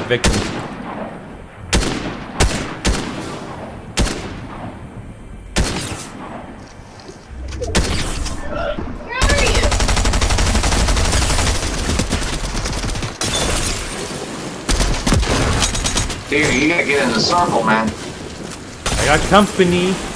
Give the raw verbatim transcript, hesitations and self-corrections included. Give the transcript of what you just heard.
victim. Dude, you gotta get in the circle, man. I got company.